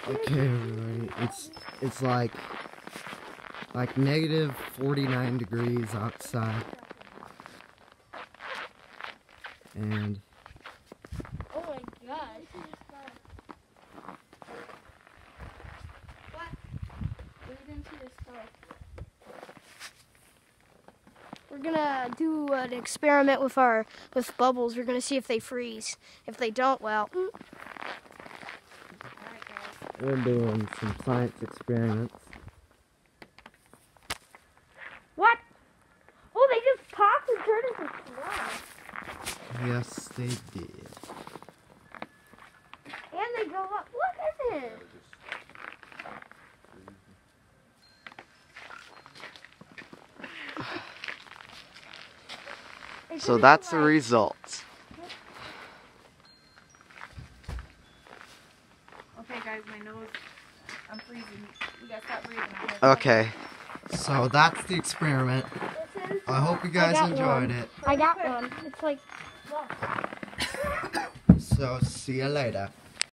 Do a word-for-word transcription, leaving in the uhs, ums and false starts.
Okay, everybody, it's it's like like negative forty-nine degrees outside, and oh my gosh! What? We didn't see the stuff. We're gonna do an experiment with our with bubbles. We're gonna see if they freeze. If they don't, well. Mm. we're doing some science experiments. What? Oh, they just popped and turned into snow. Yes, they did. And they go up. Look at this. So that's the result. Okay, guys, my nose, I'm freezing. You guys stop breathing. Okay, so that's the experiment. I hope you guys enjoyed it. I got one. It's like, So see you later.